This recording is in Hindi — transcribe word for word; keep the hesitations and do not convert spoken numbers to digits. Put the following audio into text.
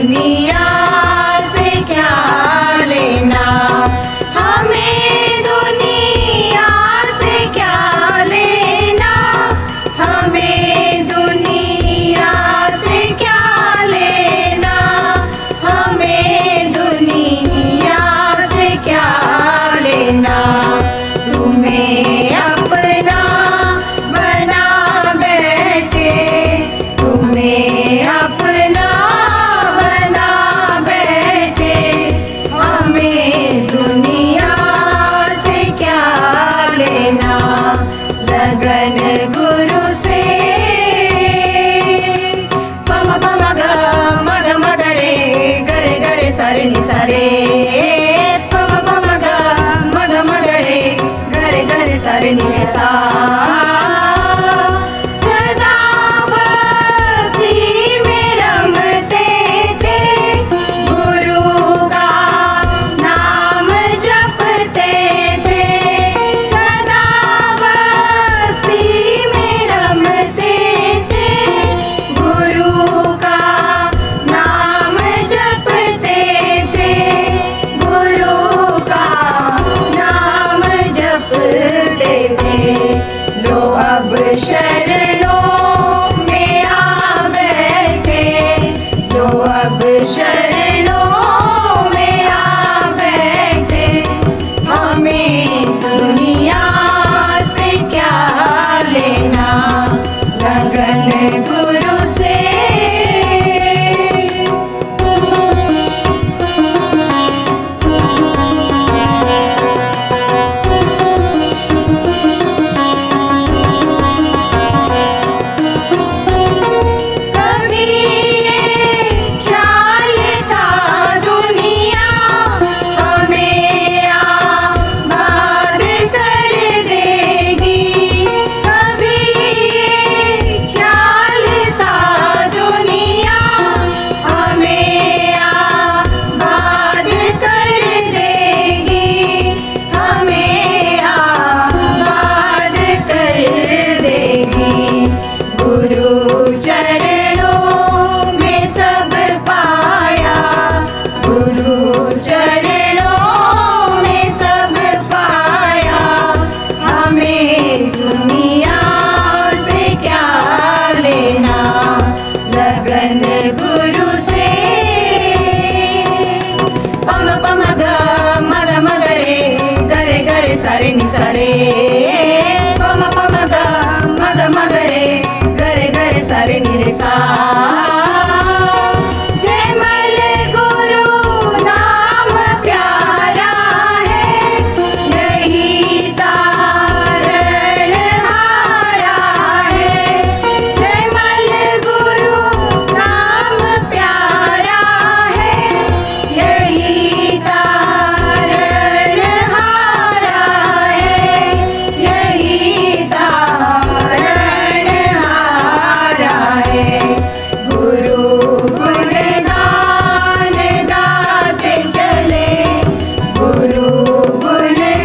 दुनिया से क्या लेना, हमें दुनिया से क्या लेना, हमें दुनिया से क्या लेना, हमें दुनिया से क्या लेना। तुम्हें अपना बना बैठे, तुम्हें अपना बना बैठे, हमें दुनिया से क्या लेना। लगन गुरु से पम पम ग मग मग रे गरे गरे सारे नि सारे, पम पम ग मग मग रे गरे गरे सारे नि सा। सदा भक्ति में रमते थे, गुरु का नाम जपते थे। सदा भक्ति में रमते थे, गुरु का नाम जपते थे, गुरु का नाम जपते थे। लो अब शरणों में आ बैठे, लो अब शरणों में आ बैठे, हमें दुनिया से क्या लेना। लगन गुरु से कभी ये ख्याल था दुनिया हमें आबाद कर देगी। कभी ये ख्याल था दुनिया हमें आबाद कर देगी, हमें आबाद कर देगी। गुरु चरणों में सब पाया, गुरु चरणों में सब पाया, हमें दुनिया से क्या लेना। लगन गुरु से पम पम ग मग मग रे गरे गरे सारे नि सारे, पम पम ग मग मग रे गरे गरे सारे नि रे सा। जयमल गुरु नाम प्यारा है, यही तारण हारा है। जयमल गुरु नाम प्यारा है, यही तारण हारा है, यही तारण हारा है। गुरु गुणगान गाते चले, गुरु गुणगान